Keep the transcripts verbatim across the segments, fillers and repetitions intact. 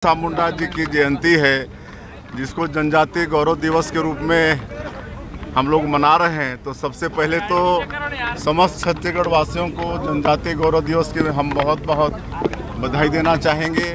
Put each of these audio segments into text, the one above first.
बिरसा मुंडा जी की जयंती है, जिसको जनजातीय गौरव दिवस के रूप में हम लोग मना रहे हैं। तो सबसे पहले तो समस्त छत्तीसगढ़ वासियों को जनजातीय गौरव दिवस की हम बहुत बहुत बधाई देना चाहेंगे,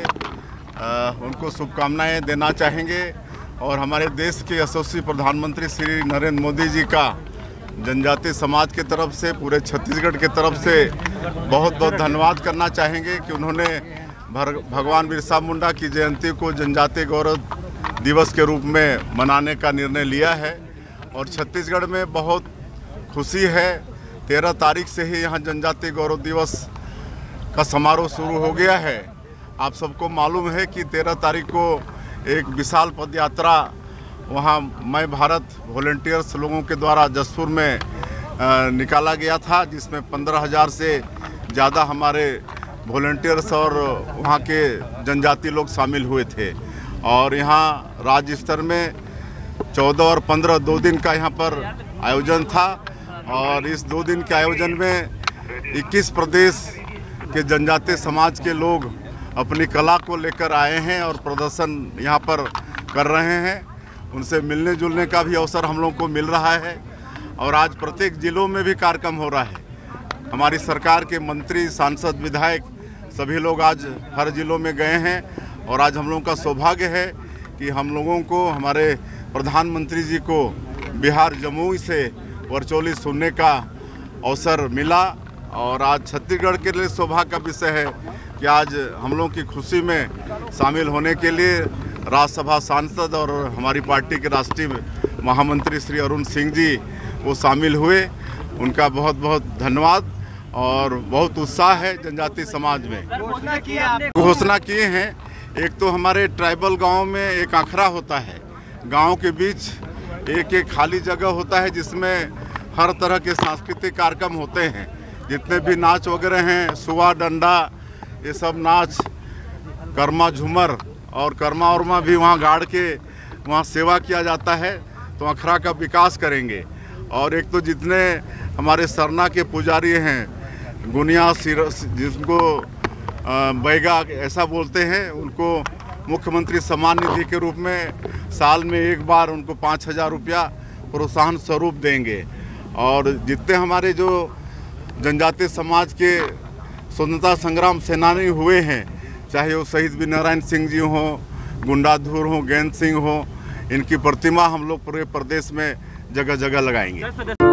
आ, उनको शुभकामनाएं देना चाहेंगे। और हमारे देश के यशस्वी प्रधानमंत्री श्री नरेंद्र मोदी जी का जनजातीय समाज की तरफ से, पूरे छत्तीसगढ़ की तरफ से बहुत बहुत धन्यवाद करना चाहेंगे कि उन्होंने भगवान बिरसा मुंडा की जयंती को जनजातीय गौरव दिवस के रूप में मनाने का निर्णय लिया है। और छत्तीसगढ़ में बहुत खुशी है, तेरह तारीख से ही यहाँ जनजातीय गौरव दिवस का समारोह शुरू हो गया है। आप सबको मालूम है कि तेरह तारीख को एक विशाल पद यात्रा वहाँ मैं भारत वॉलंटियर्स लोगों के द्वारा जसपुर में आ, निकाला गया था, जिसमें पंद्रह हज़ार से ज़्यादा हमारे वॉलंटियर्स और वहाँ के जनजाति लोग शामिल हुए थे। और यहाँ राज्य स्तर में चौदह और पंद्रह दो दिन का यहाँ पर आयोजन था। और इस दो दिन के आयोजन में इक्कीस प्रदेश के जनजातीय समाज के लोग अपनी कला को लेकर आए हैं और प्रदर्शन यहाँ पर कर रहे हैं। उनसे मिलने जुलने का भी अवसर हम लोग को मिल रहा है। और आज प्रत्येक जिलों में भी कार्यक्रम हो रहा है। हमारी सरकार के मंत्री, सांसद, विधायक सभी लोग आज हर जिलों में गए हैं। और आज हम लोगों का सौभाग्य है कि हम लोगों को, हमारे प्रधानमंत्री जी को बिहार जमुई से वर्चुअली सुनने का अवसर मिला। और आज छत्तीसगढ़ के लिए सौभाग्य का विषय है कि आज हम लोगों की खुशी में शामिल होने के लिए राज्यसभा सांसद और हमारी पार्टी के राष्ट्रीय महामंत्री श्री अरुण सिंह जी वो शामिल हुए। उनका बहुत बहुत धन्यवाद। और बहुत उत्साह है जनजातीय समाज में। घोषणा किए हैं, एक तो हमारे ट्राइबल गांव में एक आखड़ा होता है, गांव के बीच एक एक खाली जगह होता है जिसमें हर तरह के सांस्कृतिक कार्यक्रम होते हैं। जितने भी नाच वगैरह हैं, सुआ, डंडा, ये सब नाच, कर्मा, झूमर और कर्मा उर्मा भी वहाँ गाड़ के वहाँ सेवा किया जाता है। तो अखड़ा का विकास करेंगे। और एक तो जितने हमारे सरना के पुजारी हैं, गुनिया, सिर, जिनको बैगा ऐसा बोलते हैं, उनको मुख्यमंत्री सम्मान निधि के रूप में साल में एक बार उनको पाँच हज़ार रुपया प्रोत्साहन स्वरूप देंगे। और जितने हमारे जो जनजातीय समाज के स्वतंत्रता संग्राम सेनानी हुए हैं, चाहे वो शहीद वीरनारायण सिंह जी हों, गुंडाधुर हों, गैंद सिंह हों, इनकी प्रतिमा हम लोग पूरे प्रदेश में जगह जगह लगाएंगे।